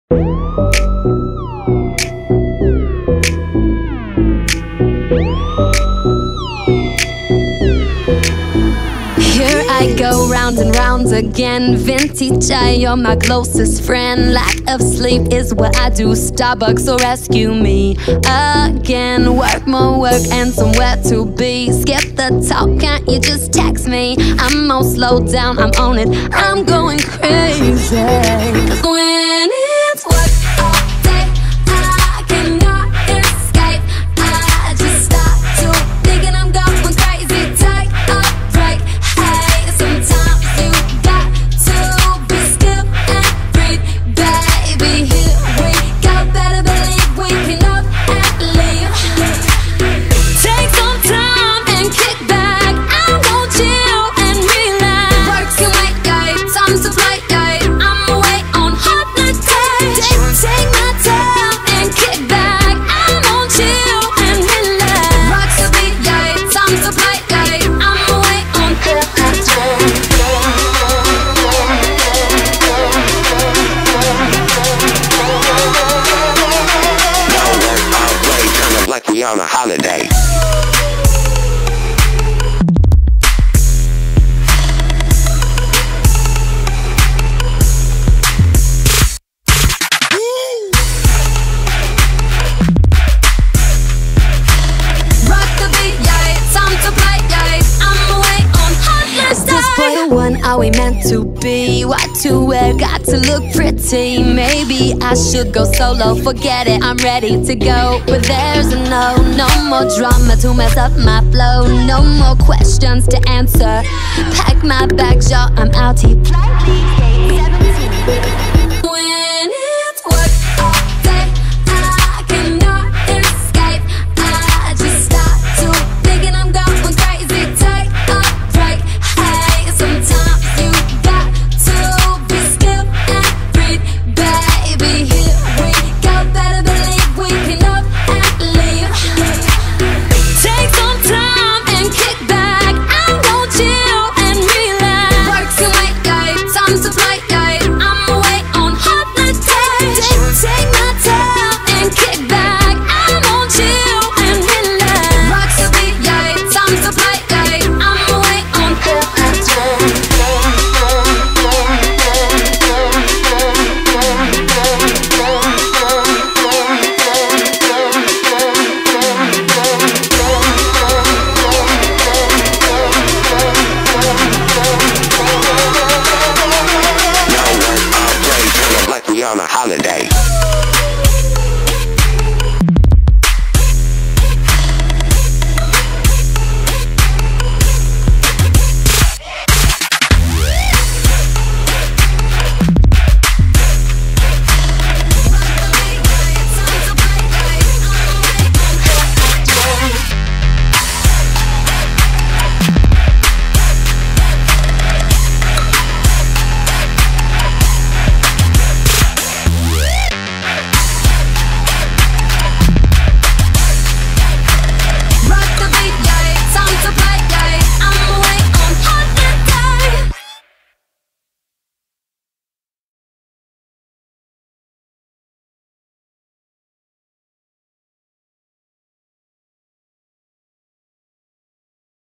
Here I go round and round again. Vintage, you're my closest friend. Lack of sleep is what I do. Starbucks will rescue me again. Work, more work, and somewhere to be. Skip the talk, can't you just text me? I'm all slowed down, I'm on it, I'm going crazy. When it's work all day, I cannot escape. I just start to thinking I'm going crazy. Take a break, hey, sometimes you got to be still and breathe. Baby, here we go, better believe we can up and leave. Take some time and kick back, I won't chill and relax. Work can wait, yeah, time's to play, yeah, I'm away on holiday. Take my time and kick back, I won't chill and relax. Rock the beat, yeah, time's to play, yeah, I'm away on holiday. Don't work all day, kind of like we on a holiday. Rock the beat, yeah, time to play, yeah, I'm away on holiday. Is this boy the one, are we meant to be? What to wear, got to look pretty. Maybe I should go solo, forget it, I'm ready to go. But there's a no more drama to mess up my flow. No more questions to answer. Pack my bags, y'all, I'm out here. Flight leaves gate 17.